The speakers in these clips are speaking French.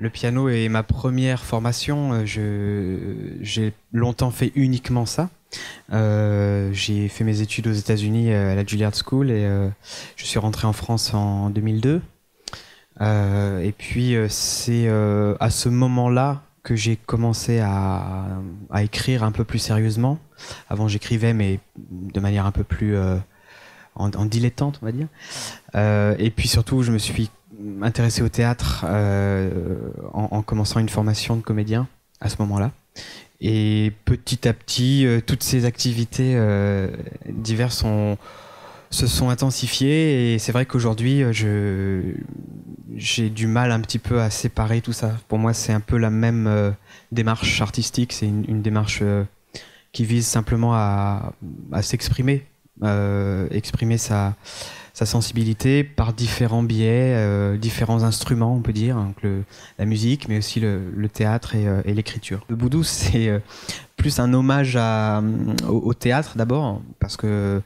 Le piano est ma première formation. J'ai longtemps fait uniquement ça. J'ai fait mes études aux États-Unis à la Juilliard School et je suis rentré en France en 2002. Et puis c'est à ce moment-là que j'ai commencé à écrire un peu plus sérieusement. Avant j'écrivais mais de manière un peu plus en dilettante, on va dire. Et puis surtout je me suis intéressé au théâtre en commençant une formation de comédien à ce moment-là. Et petit à petit, toutes ces activités diverses se sont intensifiées. Et c'est vrai qu'aujourd'hui, j'ai du mal un petit peu à séparer tout ça. Pour moi, c'est un peu la même démarche artistique. C'est une démarche qui vise simplement à s'exprimer, exprimer sa sensibilité par différents biais, différents instruments, on peut dire, donc la musique, mais aussi le théâtre et l'écriture. Le boudou, c'est plus un hommage au théâtre d'abord, parce que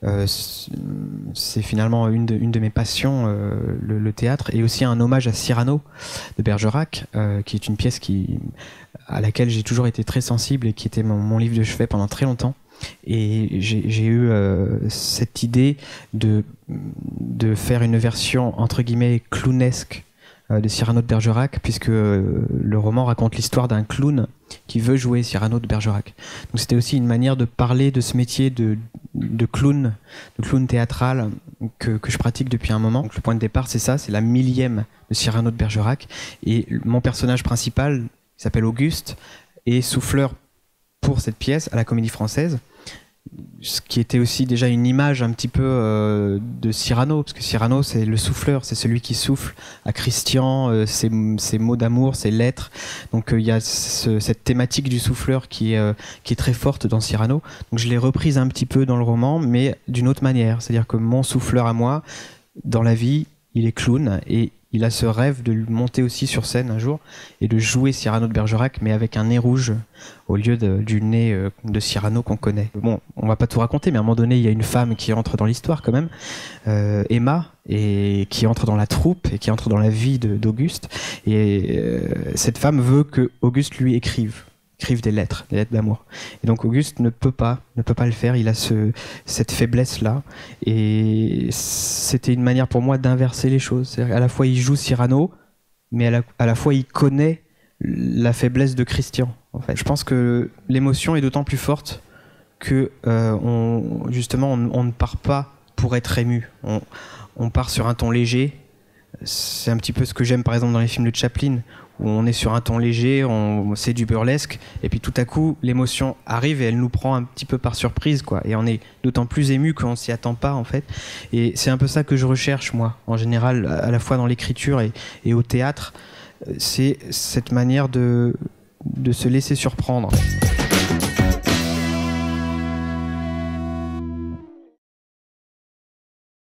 c'est finalement une de mes passions, le théâtre, et aussi un hommage à Cyrano de Bergerac, qui est une pièce à laquelle j'ai toujours été très sensible et qui était mon livre de chevet pendant très longtemps. Et j'ai eu cette idée de faire une version entre guillemets clownesque de Cyrano de Bergerac, puisque le roman raconte l'histoire d'un clown qui veut jouer Cyrano de Bergerac. Donc c'était aussi une manière de parler de ce métier de clown théâtral que je pratique depuis un moment. Donc le point de départ c'est ça, c'est la 1000e de Cyrano de Bergerac, et mon personnage principal, il s'appelle Auguste, est souffleur pour cette pièce à la Comédie Française, ce qui était aussi déjà une image un petit peu de Cyrano, parce que Cyrano c'est le souffleur, c'est celui qui souffle à Christian ses mots d'amour, ses lettres. Donc il y a cette thématique du souffleur qui est très forte dans Cyrano. Donc je l'ai reprise un petit peu dans le roman, mais d'une autre manière, c'est-à-dire que mon souffleur à moi, dans la vie, il est clown, et il a ce rêve de monter aussi sur scène un jour et de jouer Cyrano de Bergerac, mais avec un nez rouge au lieu du nez de Cyrano qu'on connaît. Bon, on va pas tout raconter, mais à un moment donné, il y a une femme qui entre dans l'histoire quand même, Emma, et qui entre dans la troupe et qui entre dans la vie d'Auguste. Et cette femme veut que Auguste lui écrive des lettres d'amour. Et donc Auguste ne peut pas le faire, il a cette faiblesse-là. Et c'était une manière pour moi d'inverser les choses. À la fois il joue Cyrano, mais à la fois il connaît la faiblesse de Christian. En fait. Je pense que l'émotion est d'autant plus forte que justement on ne part pas pour être ému. On part sur un ton léger. C'est un petit peu ce que j'aime par exemple dans les films de Chaplin, où on est sur un ton léger, c'est du burlesque, et puis tout à coup l'émotion arrive et elle nous prend un petit peu par surprise, quoi. Et on est d'autant plus ému qu'on s'y attend pas en fait. Et c'est un peu ça que je recherche moi, en général, à la fois dans l'écriture et au théâtre, c'est cette manière de se laisser surprendre.